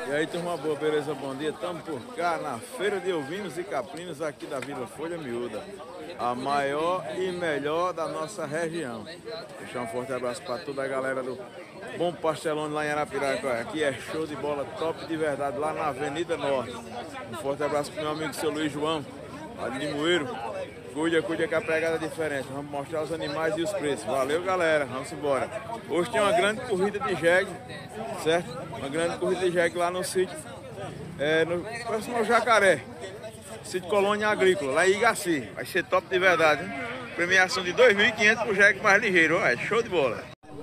E aí, turma boa, beleza? Bom dia. Estamos por cá na Feira de Ovinos e Caprinos aqui da Vila Folha Miúda, a maior e melhor da nossa região. Deixar um forte abraço para toda a galera do Bom Pastelone lá em Arapiraca. Aqui é show de bola, top de verdade, lá na Avenida Norte. Um forte abraço para o meu amigo seu Luiz João, lá de Limoeiro. Cuida que a pegada é diferente. Vamos mostrar os animais e os preços. Valeu, galera. Vamos embora. Hoje tem uma grande corrida de jegue, certo? Uma grande corrida de jegue lá no sítio, próximo ao Jacaré. Sítio Colônia Agrícola, lá em Igaci. Vai ser top de verdade, hein? Premiação de 2.500 pro jegue mais ligeiro. Ó, show de bola.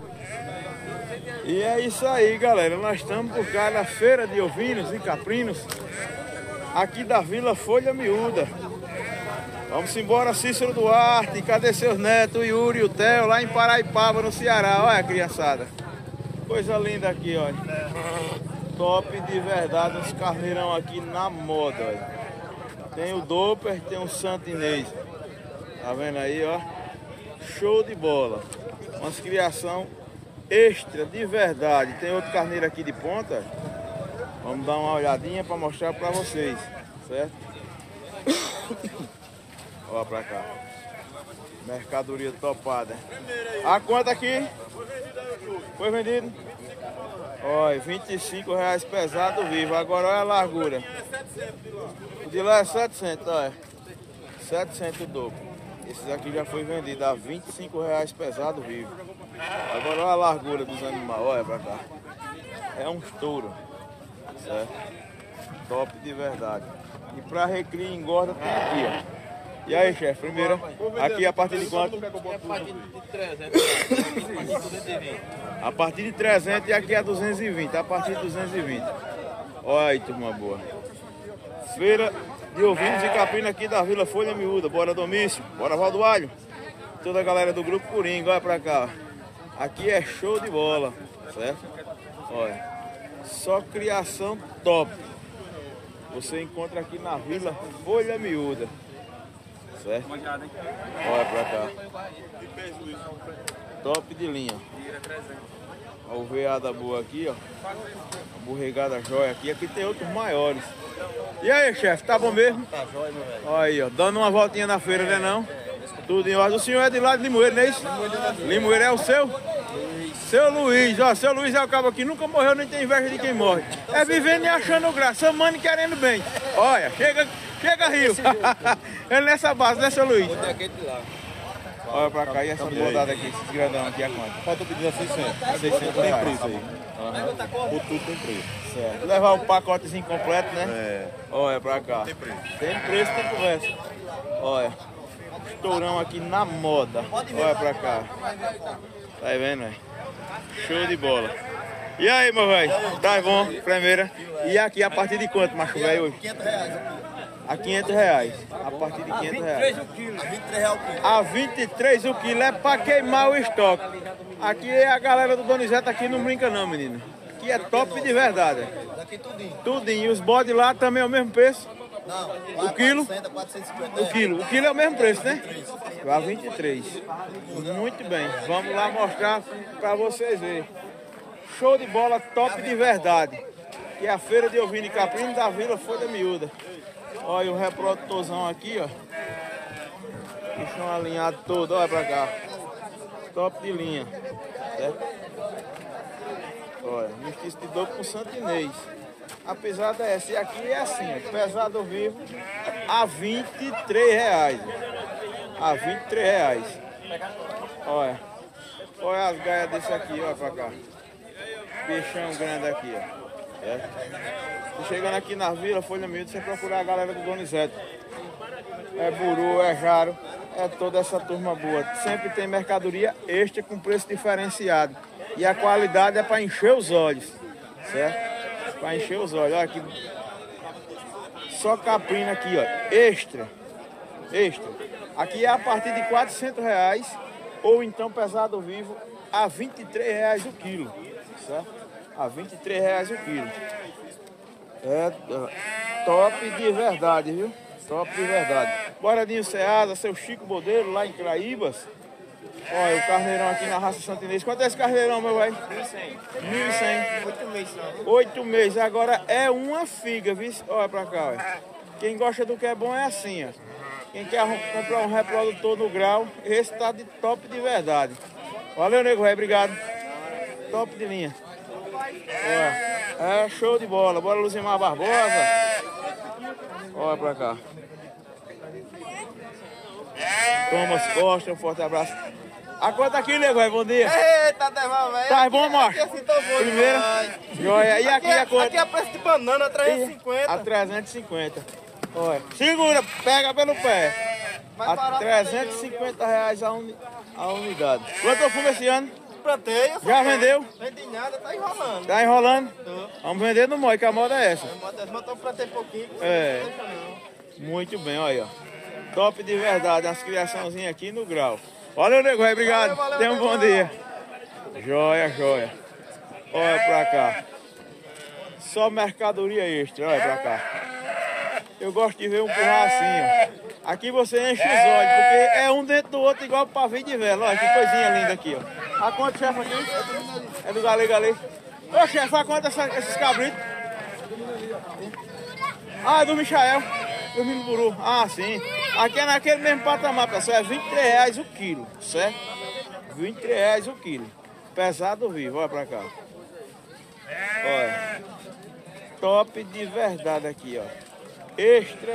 E é isso aí, galera. Nós estamos por cá na Feira de Ovinos e Caprinos, aqui da Vila Folha Miúda. Vamos embora, Cícero Duarte. Cadê seus netos, o Yuri e o Theo, lá em Paraipaba, no Ceará? Olha, criançada. Coisa linda aqui, olha. Top de verdade, uns carneirão aqui na moda, olha. Tem o Doper, tem o Santo Inês. Tá vendo aí, ó? Show de bola. Umas criação extra de verdade. Tem outro carneiro aqui de ponta. Vamos dar uma olhadinha para mostrar para vocês, certo? Olha pra cá. Mercadoria topada. A quanto aqui? Foi vendido? Olha, R$25 pesado vivo. Agora olha a largura. O de lá é 700, olha. 700 o dobro. Esses aqui já foi vendido a R$25 pesado vivo. Agora olha a largura dos animais. Olha pra cá. É um estouro. Certo? Top de verdade. E pra recria e engorda tem aqui, ó. E aí, chefe, primeira, aqui a partir de quanto? A partir de 300. A partir de 300 e aqui é 220, a partir de 220. Olha aí, turma boa. Feira de Ovinos e Caprinos aqui da Vila Folha Miúda. Bora, Domício, bora, Valdoalho. Toda a galera do Grupo Coringa, olha pra cá. Aqui é show de bola, certo? Olha, só criação top. Você encontra aqui na Vila Folha Miúda. Certo? Olha pra cá. Top de linha. Olha o veada boa aqui, ó. A borregada jóia aqui. Aqui tem outros maiores. E aí, chefe, tá bom mesmo? Tá jóia, meu velho. Olha aí, ó. Dando uma voltinha na feira, né não? Tudo em ordem. O senhor é de lá de Limoeiro, não é isso? Limoeiro é o seu? Seu Luiz, ó. Seu Luiz é o cabo aqui. Nunca morreu, nem tem inveja de quem morre. É vivendo e achando graça. Amando e querendo bem. Olha, chega Rio. Ele nessa base, né, seu Luiz? Olha pra cá, e essa bordada aqui, esses grandão aqui, a quanto? Falta pedir a 600. 600 Tem reais. preço aí. Por tudo tem preço. Certo. Levar o pacotezinho completo, né? É. Olha pra cá. Tem preço. Tem preço, tem conversa. Olha, estourão aqui na moda. Olha pra cá. Tá vendo, velho? Show de bola. E aí, meu velho? Tá bom? Primeira. E aqui, a partir de quanto, macho velho? R$500. A R$500. A partir de R$500. o quilo. A R$23 o quilo. A 23 o quilo é pra queimar o estoque. Aqui a galera do Donizete aqui não brinca não, menino. Aqui é top de verdade. Daqui tudinho. Tudinho. E os bodes lá também é o mesmo preço? Não, O quilo? 400, 450. O quilo. O quilo é o mesmo preço, né? A 23. Muito bem. Vamos lá mostrar pra vocês verem. Show de bola, top de verdade. Que é a Feira de Ovino e Caprinos da Vila Folha Miúda. Olha o reprodutorzão aqui, ó. Bichão alinhado todo, olha pra cá. Top de linha. Certo? Olha, mestiço de dobro com Santo Inês. Apesar dessa, e aqui é assim, ó, pesado vivo a R$23. A R$23. Olha. Olha as gaias desse aqui, olha pra cá. Bichão grande aqui, ó. Certo? E chegando aqui na Vila Folha Miúda, você procurar a galera do Donizete. É buru, é jaro, é toda essa turma boa. Sempre tem mercadoria extra com preço diferenciado. E a qualidade é para encher os olhos, certo? Para encher os olhos. Olha aqui. Só caprina aqui, ó. Extra. Extra. Aqui é a partir de R$400 ou então pesado vivo a R$23 o quilo, certo? A R$23 o quilo. É top de verdade, viu? Top de verdade. Boradinho Ceasa, seu Chico Bodeiro, lá em Craíbas. Olha, o carneirão aqui na raça Santinês. Quanto é esse carneirão, meu velho? 1.100. 1.100. 8 meses só. 8 meses. Agora é uma figa, viu? Olha pra cá, olha. Quem gosta do que é bom é assim, ó. Quem quer comprar um reprodutor no grau, esse tá de top de verdade. Valeu, nego velho. Obrigado. Top de linha. Olha. É show de bola. Bora, Luzimar Barbosa. Olha pra cá. Thomas Costa, um forte abraço. A conta aqui, nego, bom dia. Eita, Deval, velho. Tá bom, macho? Aqui assim tô bom. Primeira. Joia. E aqui a conta? Aqui é preço de banana, 350. A 350. Olha. Segura, pega pelo pé. A 350 reais a unidade. Quanto fumo esse ano? Plantei. Já vendeu? Vendi nada, tá enrolando. Tá enrolando? Vamos vender no MOI, que a moda é essa. Mas eu plantei pouquinho. É. Muito bem, olha aí, ó. Top de verdade, umas criaçãozinhas aqui no grau. Valeu, nego, obrigado. Valeu, Tenha um bom dia. Joia, joia. Olha pra cá. Só mercadoria extra, olha pra cá. Eu gosto de ver um curral assim, ó. Aqui você enche os olhos, porque é um dentro do outro igual pavio de vela. Olha que coisinha linda aqui, ó. A quanto, chefe, aqui? É do Galê. Ô, chefe, a quanto esses cabritos? Ah, é do Michael. Do Mimburu. Ah, sim. Aqui é naquele mesmo patamar, pessoal. É R$23 o quilo, certo? R$23 o quilo. Pesado vivo, olha pra cá. Olha. Top de verdade aqui, ó. Extra.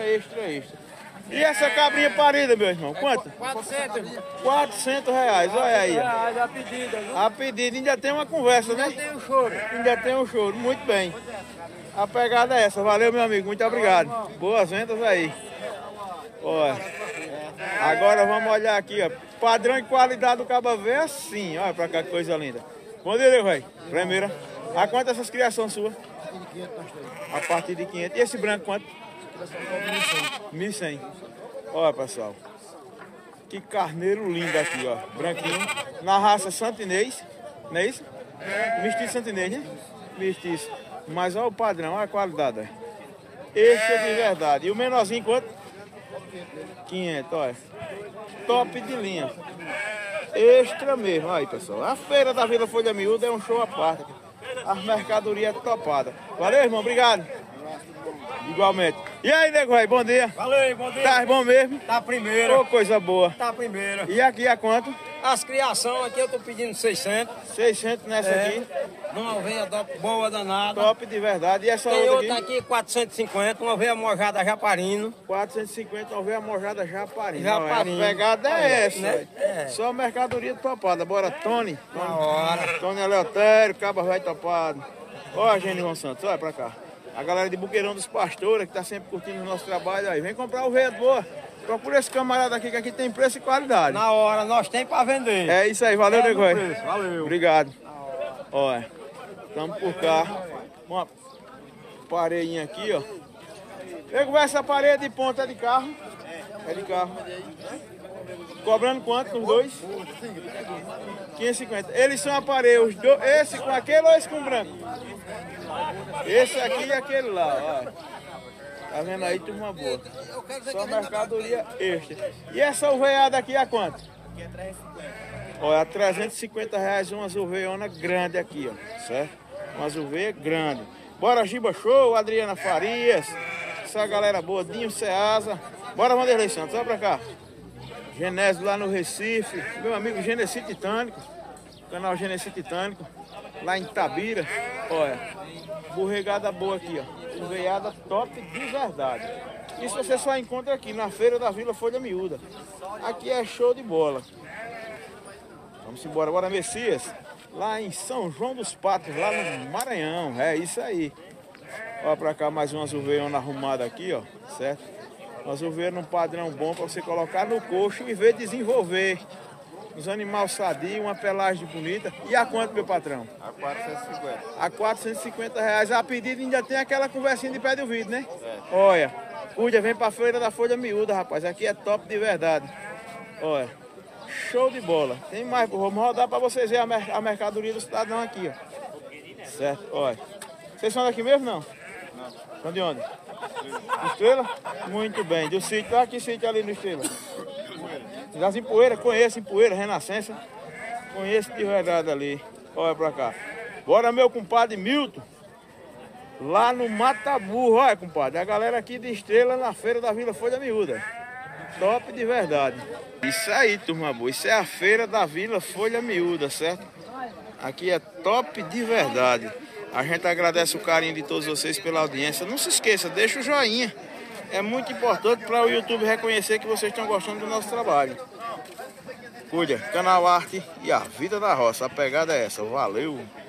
E essa cabrinha parida, meu irmão? Quanto? 400. R$400, olha aí. Ó. A pedida, viu? A pedida ainda tem uma conversa, né? Tem o choro. Ainda tem um choro, muito bem. A pegada é essa. Valeu, meu amigo, muito obrigado. Boas vendas aí. Olha. Agora vamos olhar aqui, ó. Padrão e qualidade do Caba V é assim. Olha pra cá, que coisa linda. Bom dia, velho. Primeira. A quanto essas criações suas? A partir de 500. E esse branco quanto? 1.100. Olha, pessoal. Que carneiro lindo aqui, ó. Branquinho. Na raça Santinês. Não é isso? Mestiço Santinês, né? Mestiço. Mas olha o padrão, olha a qualidade. Esse é de verdade. E o menorzinho quanto? 500, olha. Top de linha. Extra mesmo. Olha aí, pessoal. A feira da Vila Folha Miúda é um show à parte. As mercadorias topadas. Valeu, irmão. Obrigado. Igualmente. E aí, nego aí, bom dia. Valeu, bom dia. Tá bom mesmo? Tá primeiro. Ô, coisa boa. Tá primeiro. E aqui a quanto? As criações aqui eu tô pedindo 600. 600 nessa aqui. Uma ovelha boa danada. Top de verdade. E essa Tem outra outra aqui 450, uma ovelha mojada japarino. 450, uma veia mojada japarino. Japarino. A pegada é essa. Né? É. Só mercadoria topada. Bora, Tony. Na hora. Tony Eleutério, Caba Vai topado. Olha, Gênio Santos, olha pra cá. A galera de Buqueirão dos Pastores, que tá sempre curtindo o nosso trabalho aí. Vem comprar o veio boa. Procura esse camarada aqui, que aqui tem preço e qualidade. Na hora, nós tem pra vender. É isso aí, valeu, nego. Valeu. Obrigado. Olha, estamos por cá. Uma pareinha aqui, ó. Nego, essa parede de ponta é de carro. É de carro. Cobrando quanto nos dois? 550. Eles são aparelhos, esse com aquele ou esse com branco? Esse aqui e aquele lá, ó. Tá vendo aí, turma boa. Só mercadoria extra. E essa uveada aqui a quanto? Olha, 350 reais uma uveona grande aqui, ó. Certo? Uma uveia grande. Bora, Giba Show, Adriana Farias. Essa galera boa, Dinho Ceasa. Bora, Vanderlei Santos, vai pra cá. Genésio lá no Recife. Meu amigo Genesi Titânico. Canal Genesi Titânico. Lá em Tabira. Olha, borregada boa aqui, ó. Veiada top de verdade. Isso você só encontra aqui na feira da Vila Folha Miúda. Aqui é show de bola. Vamos embora. Agora, Messias. Lá em São João dos Patos, lá no Maranhão. É isso aí. Olha pra cá mais uma zuveiona arrumada aqui, ó. Certo? Uma zuveira num padrão bom para você colocar no coxo e ver desenvolver. Os animais sadios, uma pelagem bonita. E a quanto, meu patrão? A 450. A 450 reais. A pedida ainda tem aquela conversinha de pé de ouvido, né? É. Olha, cuida, vem pra feira da Folha Miúda, rapaz. Aqui é top de verdade. Olha, show de bola. Tem mais, vamos rodar pra vocês verem a mercadoria do cidadão aqui, ó. Certo, olha. Vocês são daqui mesmo, não? Não. São de onde? Estrela? Muito bem. Do sítio, aqui sítio ali no Estrela. Já em Poeira, conheço em Poeira, Renascença. Conheço de verdade ali. Olha pra cá. Bora, meu compadre Milton. Lá no Mataburro, olha, compadre. A galera aqui de Estrela na feira da Vila Folha Miúda. Top de verdade. Isso aí, turma boa. Isso é a feira da Vila Folha Miúda, certo? Aqui é top de verdade. A gente agradece o carinho de todos vocês pela audiência. Não se esqueça, deixa o joinha. É muito importante para o YouTube reconhecer que vocês estão gostando do nosso trabalho. Cuida, Canal Arte e a Vida da Roça. A pegada é essa. Valeu!